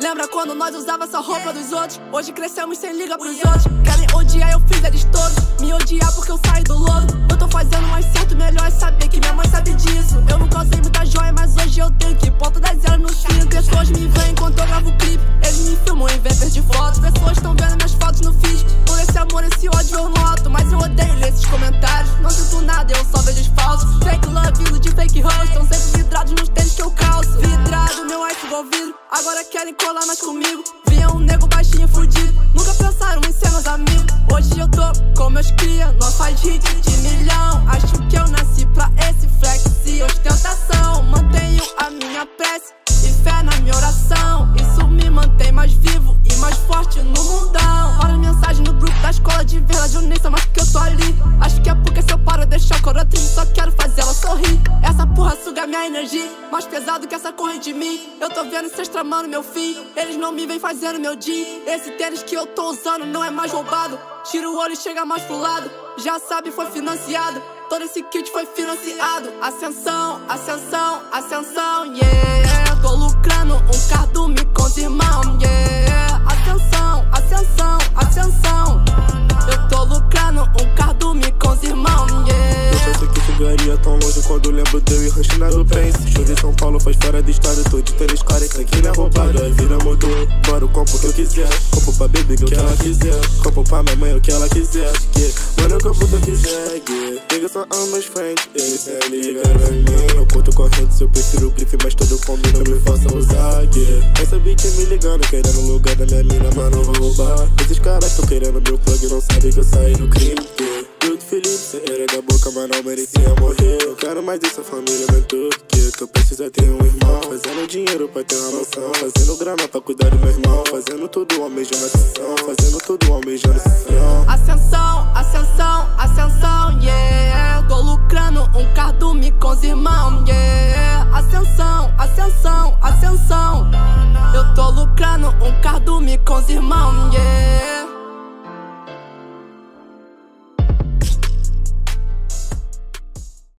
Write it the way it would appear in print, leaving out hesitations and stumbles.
Lembra quando nós usava essa roupa dos outros? Hoje crescemos sem liga pros outros. Querem odiar, eu fiz eles todos me odiar porque eu saí do lodo. Eu tô fazendo mais certo, melhor é saber que minha mãe sabe disso. Eu nunca usei muita joia, mas hoje eu tenho que ponto da zero no fim. Pessoas me veem enquanto eu gravo clipe, eles me filmam em vapor de fotos. Pessoas tão vendo minhas fotos no feed, por esse amor, esse ódio eu noto. Mas eu odeio ler esses comentários, não sinto nada, eu só vejo os falsos. Fake love, vindo de fake host, tão sempre vidrados nos tênis que eu calço. Vidrado, meu ice igual vidro, agora querem colar mais comigo. Vinha um nego baixinho fudido, nunca pensaram em ser meus amigos. Hoje eu tô com meus cria, nós faz hit de milhão. Acho que eu nasci pra esse flex e ostentação. Mantenho a minha prece e fé na minha oração, isso me mantém mais vivo e mais forte no mundão. Olha mensagem no grupo da escola, de verdade eu nem sei mais que eu tô ali. Acho que é porque se eu paro deixar a coroa triste, só quero fazer ela sorrir. Essa porra suga minha energia, mais pesado que essa corrente de mim. Eu tô vendo cês tramando meu fim, eles não me vêm fazendo meu dia. Esse tênis que eu tô usando não é mais roubado, tira o olho e chega mais pro lado. Já sabe, foi financiado, todo esse kit foi financiado. Ascensão, ascensão, ascensão, yeah. Tô lucrando um cardume com os irmãos, yeah. Ascensão, ascensão, ascensão. Eu tô lucrando um cardume com os irmãos, yeah. Eu pensei que chegaria tão longe quando lembro de eu e Rush na do Prince. Show de São Paulo faz fora do estado, tô de tênis cara, isso aqui não é roubado. A vida mudou, agora eu compro o que eu quiser. Compro pra baby o que ela quiser, compro pra minha mãe o que ela quiser, yeah. Mano, eu compro o que eu quiser, yeah. Niggas só am meus friends, eles é liga pra mim. Eu curto corrente, eu prefiro o grife, mas todo combina, me faça usar, yeah. Essa bitch me ligando, querendo o lugar da minha mina, mas não vou roubar. Esses caras tão querendo meu plug, não sabem que eu saí do crime, yeah. Muito feliz, cê era da boca, mas não merecia morrer. Eu quero mais dessa família, mentor, que eu preciso ter um irmão. Fazendo dinheiro pra ter uma mansão, fazendo grana pra cuidar do meu irmão. Fazendo tudo almejando ascensão, fazendo tudo almejando ascensão. Ascensão, ascensão, ascensão, yeah. Tô lucrando um cardume com os irmãos, yeah. Ascensão, ascensão, ascensão. Eu tô lucrando um cardume com os irmãos, yeah.